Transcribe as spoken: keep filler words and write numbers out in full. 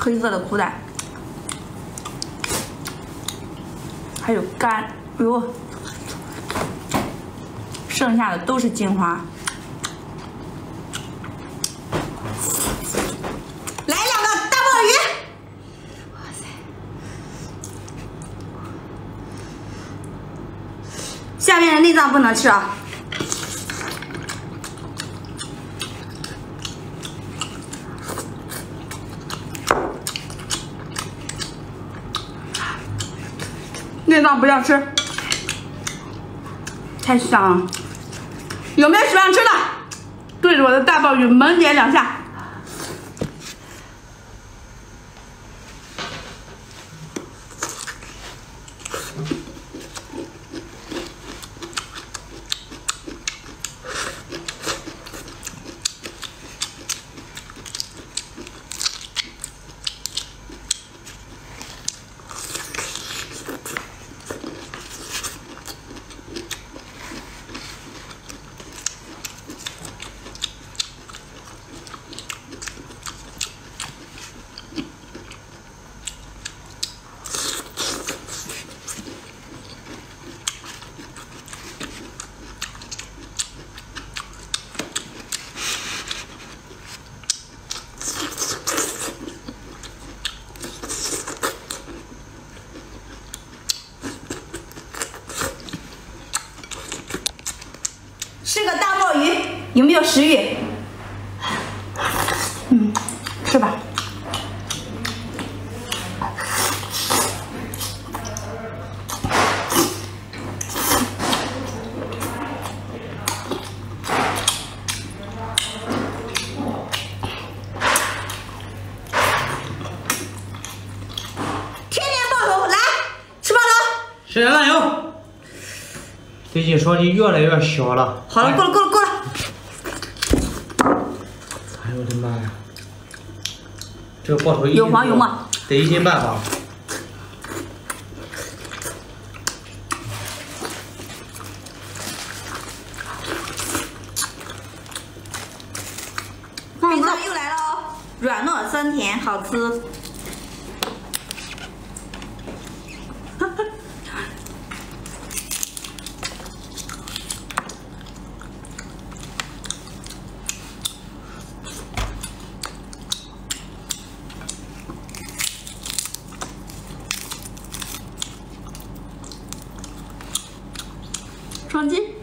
黑色的苦胆，还有肝，哎呦，剩下的都是精华。 来两个大鲍鱼！哇塞！下面的内脏不能吃啊。 内脏不要吃，太香了。有没有喜欢吃的？对着我的大鲍鱼猛点两下。 是个大鲍鱼，有没有食欲？ 嗯，吃吧。 天天爆头，来吃爆头。 吃点辣油。 最近说的越来越小了。 好了，够了，够了，够了。 哎呦我的妈呀！这个爆头有黄油吗？ 得一斤半吧。 味道又来了哦，软糯酸甜，好吃。 双击。